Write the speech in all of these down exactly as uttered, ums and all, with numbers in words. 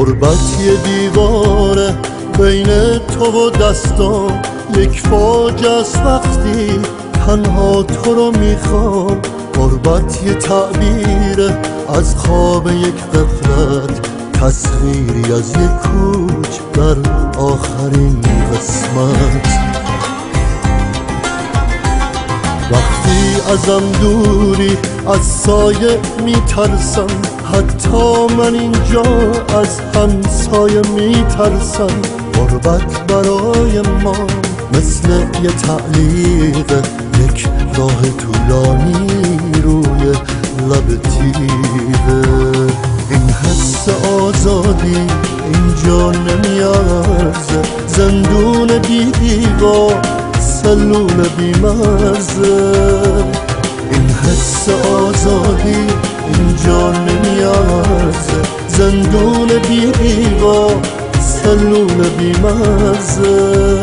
غربت یه دیواره بین تو و دستام، یک فاجعه است وقتی تنها تو رو میخوام. غربت یه تعبیره از خواب یک غفلت، تصویری از یک کوچ در آخرین قسمت. وقتی ازم دوری از سایه میترسم، حتی من اینجا از همسایه میترسم. غربت برای ما مثل یه تعلیق، یک راه طولانی روی لب تیغه. این حس آزادی اینجا نمیارزه، زندون بی دیوار، سلول بی مرزه. این حس آزادی اینجا نمیارزه، زندون بی دیوار، سلول بی مرزه.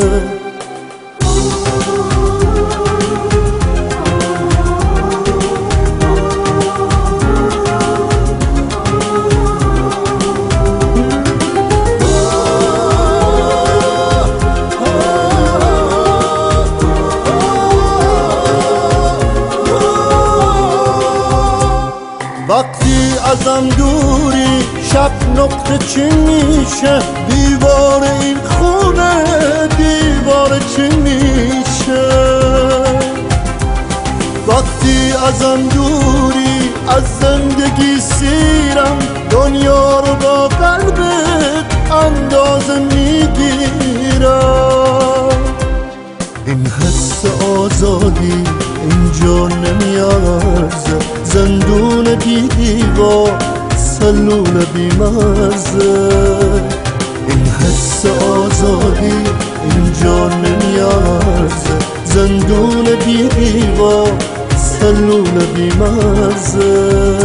وقتی ازم دوری شب نقطه چین میشه، دیوار این خونه دیوار چین میشه. وقتی ازم دوری از زندگی سیرم، دنیا رو با قلبت اندازه میگیرم. این حس آزادی اینجا نمیارزه، زندون بی دیوار، سلول بی مرزه. این حس آزادی اینجا نمیارزه، زندون بی دیوار، سلول بی مرزه.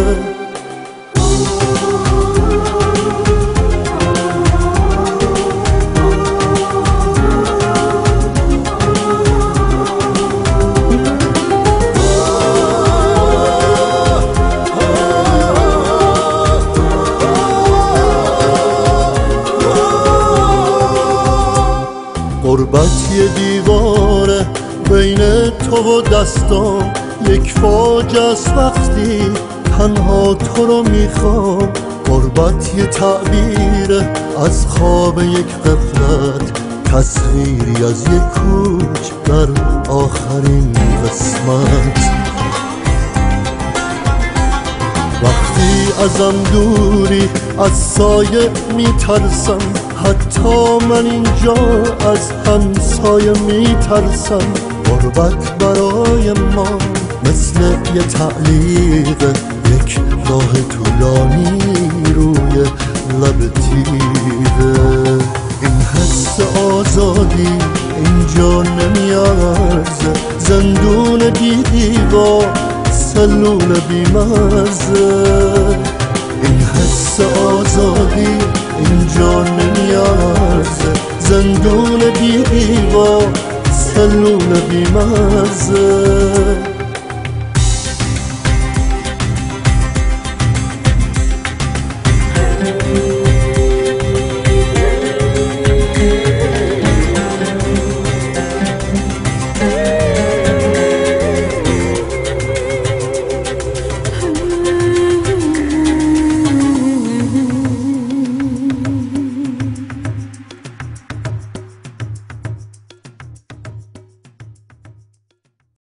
غربت یه دیواره بین تو و دستام، یک فاجعه است وقتی تنها تو رو میخوام. غربت یه تعبیره از خواب یک غفلت، تصویری از یک کوچ در آخرین قسمت. وقتی ازم دوری از سایه میترسم، حتی من اینجا از همسایه میترسم. غربت برای ما مثل یه تعلیق، یک راه طولانی روی لب تیغه. این حس آزادی اینجا نمیارزه، زندون بی دیوار، سلول بی مرزه. این حس آزادی اینجا نمیارزه، زندون بی دیوار، سلول بی مرزه.